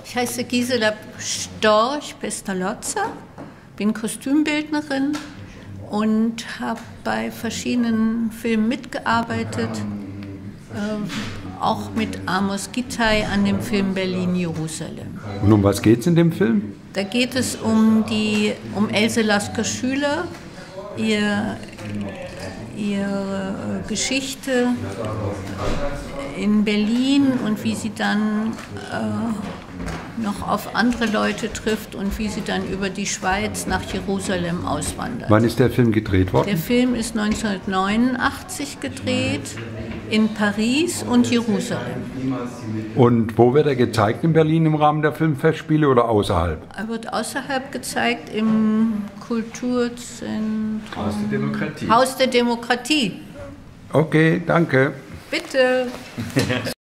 Ich heiße Gisela Storch-Pestalozza, bin Kostümbildnerin und habe bei verschiedenen Filmen mitgearbeitet, auch mit Amos Gittay an dem Film Berlin-Jerusalem. Und um was geht es in dem Film? Da geht es um Else Lasker-Schüler, ihre Geschichte in Berlin und wie sie dann noch auf andere Leute trifft und wie sie dann über die Schweiz nach Jerusalem auswandert. Wann ist der Film gedreht worden? Der Film ist 1989 gedreht in Paris und Jerusalem. Und wo wird er gezeigt in Berlin im Rahmen der Filmfestspiele oder außerhalb? Er wird außerhalb gezeigt im Kulturzentrum Haus der Demokratie. Haus der Demokratie. Okay, danke. Bitte.